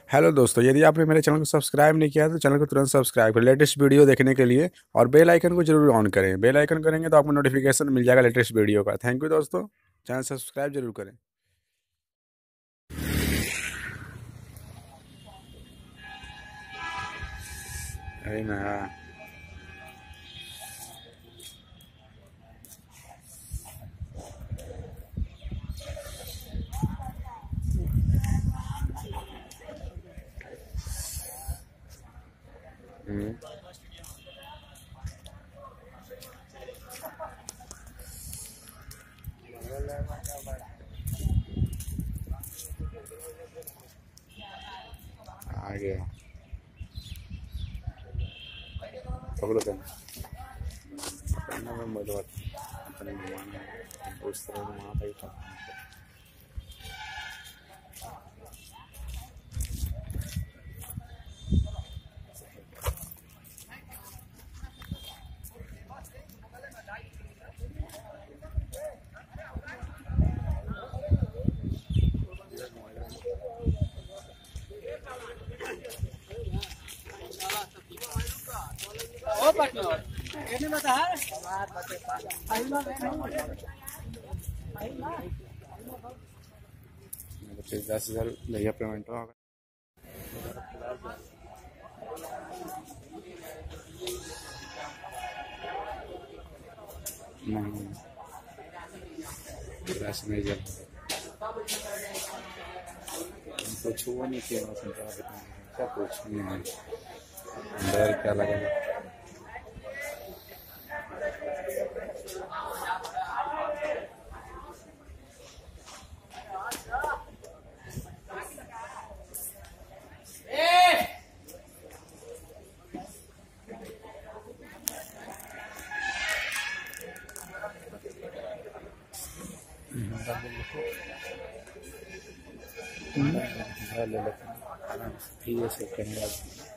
Hello दोस्तों, यदि आपने मेरे चैनल को सब्सक्राइब नहीं किया है तो चैनल को तुरंत सब्सक्राइब करें लेटेस्ट वीडियो देखने के लिए। और बेल आइकन को जरूर ऑन करें। बेल आइकन करेंगे तो आपको नोटिफिकेशन मिल जाएगा लेटेस्ट वीडियो का। थैंक यू दोस्तों, चैनल सब्सक्राइब जरूर करें। अरे ना। हम्म, आ गया। पकड़ो तुम। पकड़ना में मजा आता है। अपने घुमाना है, उस तरह घुमाता ही था। ओ पार्टनर एने बता है मेरे पे 10,000 भैया पेमेंट होगा। नहीं, रस नहीं जब कुछ हुआ नहीं किया। क्या कुछ नहीं है। डर क्या लगेगा। ले लेते हैं आराम से, फिर ये सब करेंगे।